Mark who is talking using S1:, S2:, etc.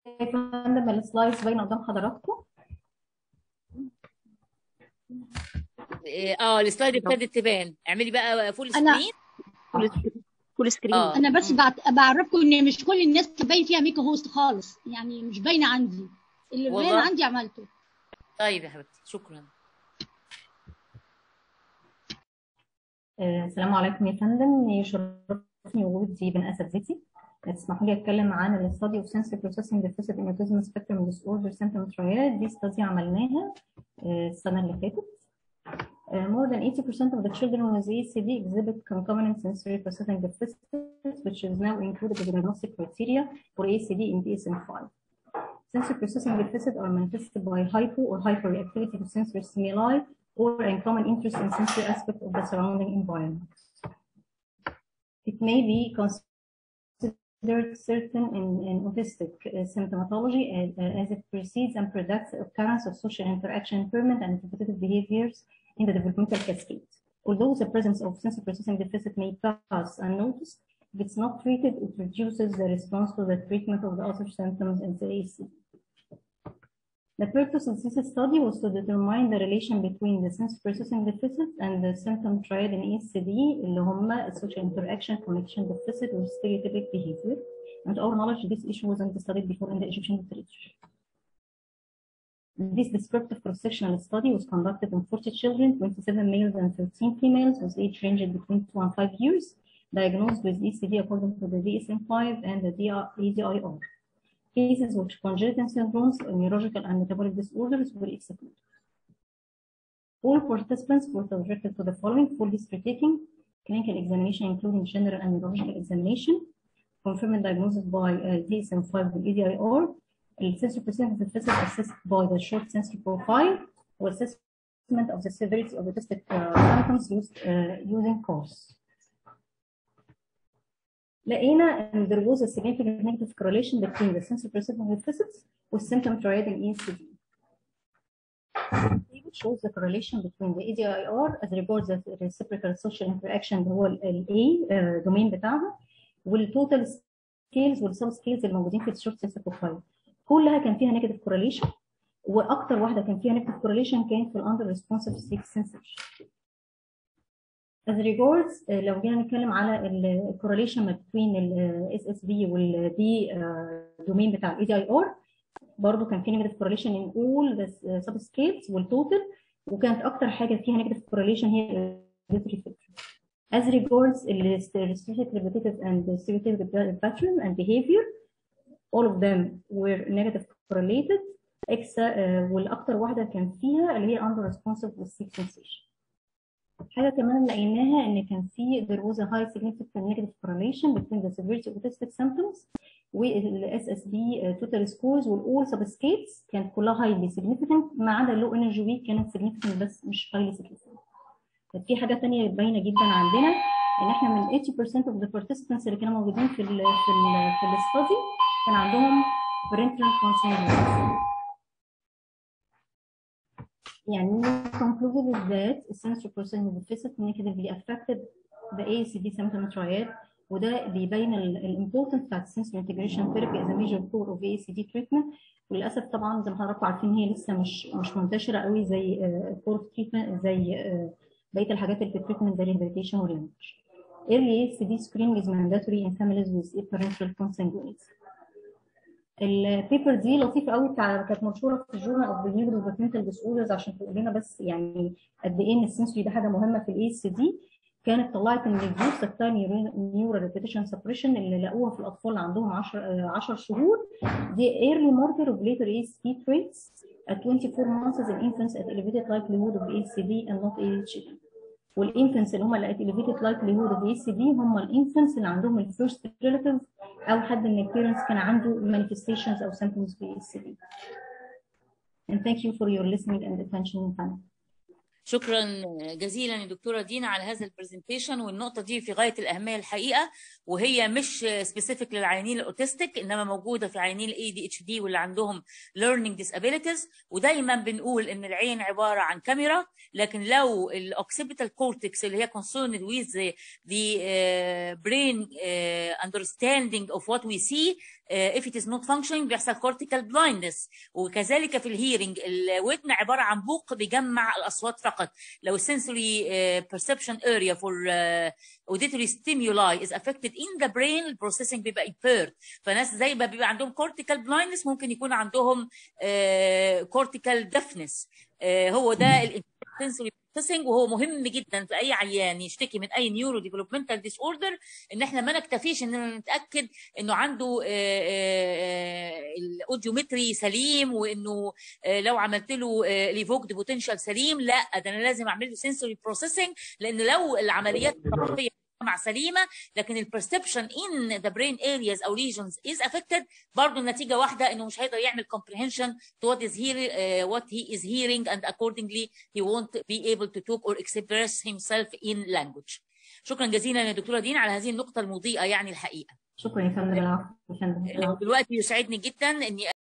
S1: فندم السلايدز باينه قدام حضراتكم؟
S2: السلايد ابتدت تبان. اعملي بقى فول
S3: انا
S2: سكرين.
S4: فول سكرين.
S3: انا بس بعرفكم ان مش كل الناس باين فيها ميكا هوست خالص، يعني مش باينه عندي، اللي باين عندي عملته.
S2: طيب يا حبيبتي شكرا.
S1: السلام عليكم يا فندم، يشرفني وجودي بين اساتذتي. تسمحوا لي اتكلم عن الستادي اوف سنسوري بروسيسنج ديفيسيت ان اوتيزم سبيكترم ديسوردر سيمبتوم تراياد. دي استادي عملناها السنه اللي فاتت. More than 80% of the children with ACD exhibit concomitant sensory processing deficit, which is now included in the diagnostic criteria for ACD in DSM-5. Sensory processing deficit are manifested by hypo or hyperreactivity to sensory stimuli or uncommon interest in sensory aspect of the surrounding environment. It may be considered certain in autistic symptomatology as it precedes and predicts the occurrence of social interaction impairment and repetitive behaviors in the developmental cascade. Although the presence of sensory processing deficit may pass unnoticed, if it's not treated, it reduces the response to the treatment of the other symptoms in the ACD. The purpose of this study was to determine the relation between the sensory processing deficit and the symptom triad in ACD, اللي هم social interaction, connection deficit, or stereotypic behavior. And to our knowledge, this issue wasn't studied before in the Egyptian literature. This descriptive cross-sectional study was conducted in 40 children, 27 males and 13 females, with age ranging between 2 and 5 years, diagnosed with ECD according to the DSM-5 and the EDIR. Cases which congenital syndromes, neurological and metabolic disorders were excluded. All participants were subjected to the following: full history taking, clinical examination including general and neurological examination, confirmed diagnosis by DSM-5 and EDIR, sensory processing deficit assessed by the short sensory profile, or assessment of the severity of autistic symptoms using course. لقينا and there was a significant negative correlation between the sensory processing deficits with symptom triad in ECD. It shows the correlation between the EDIR as regards the reciprocal social interaction اللي هو ال A domain بتاعها والtotal scales والsub scales الموجودين في الشورت sensory profile. كلها كان فيها نيجاتيف كورليشن، واكتر واحده كان فيها نيجاتيف كورليشن كانت في الاندر ريسبونسيف ستيك سنسورشن. As regards لو جينا نتكلم على الكورليشن ما بين الاس اس بي والبي دومين بتاع الاي دي اي ار، برضه كان في نيجاتيف كورليشن ان اول ذا سب سكيلز والتوتال، وكانت اكتر حاجه فيها نيجاتيف كورليشن هي الريفري فيكتور. As regards the restricted repetitive and stereotypic pattern and behavior, all of them were negative correlated والاكتر واحده كان فيها اللي هي under responsive with sensation. حاجه كمان لقيناها ان كان في there was a high significant negative correlation between the severity of autistic symptoms وال SSB total scores وال all subscales كانت كلها highly significant ما عدا low energy weak كانت significant بس مش highly significant. كانت في حاجه ثانيه باينه جدا عندنا ان احنا من 80% of the participants اللي كانوا موجودين في الاستادي كان عندهم parental consent. يعني concluded that sensory processing deficit negatively affected the ACD symptom triad، وده بيبين الامبورتنس بتاعت sensory integration therapy as a major core of ACD treatment. وللاسف طبعا زي ما حضراتكم عارفين هي لسه مش منتشره قوي زي core treatment زي بقيه الحاجات اللي في التريتمنت زي rehabilitation واللانج. Early ACD screening is mandatory in families with parental consanguinity. البيبر دي لطيفه قوي كانت منشوره في الجورنال اوف ذا نيورو ديفلوبمنتال ديسوردرز عشان تقول لنا بس يعني قد ايه ان السنسوري ده حاجه مهمه في الاي سي دي. كانت طلعت ان ريديوس نيورال ريبيتيشن سبريشن اللي لقوها في الاطفال اللي عندهم 10 شهور دي early marker of later ACD traits at 24 months in infants at elevated likelihood of ACD and not AHD. والانفنتس اللي هم اللي at elevated likelihood of ACD هم الانفنتس اللي عندهم الفيرست ريلاتيف او حد من البيرنتس كان عنده manifestations او symptoms في ACD. And thank you for your listening and attention.
S2: شكرا جزيلا يا دكتوره دينا على هذا البرزنتيشن، والنقطه دي في غايه الاهميه الحقيقه، وهي مش سبيسيفيك للعيانين الاوتستيك انما موجوده في عيانين الاي دي اتش دي واللي عندهم ليرنينج ديسابيليتيز. ودايما بنقول ان العين عباره عن كاميرا، لكن لو الاوكسيبيتال كورتكس اللي هي concerned with the brain understanding of what we see if it is not functioning بيحصل cortical blindness. وكذلك في الهيرنج الودن عباره عن بوق بيجمع الاصوات فقط. لو sensory perception area for auditory stimuli is affected in the brain processing بيبقى impaired. فناس زي ما بيبقى عندهم cortical blindness ممكن يكون عندهم cortical deafness. هو ده sensory processing، وهو مهم جدا في اي عيان يشتكي من اي نيورو ديفلوبمنتال ديس اوردر ان احنا ما نكتفيش اننا نتاكد انه عنده الاوديومتري سليم، وانه لو عملت له ليفوكد بوتنشال سليم، لا ده انا لازم اعمل له سنسوري بروسيسنج، لان لو العمليات الثقافيه مع سليمه لكن البرسبشن ان ذا برين ارياز او ليجنز از افكتد، برضه النتيجه واحده، انه مش هيقدر يعمل comprehension to what he is hearing and accordingly he won't be able to talk or express himself in language. شكرا جزيلا يا دكتوره دينا على هذه النقطه المضيئه يعني الحقيقه.
S1: شكرا يا فندم. العفو يا فندم.
S2: دلوقتي يسعدني جدا اني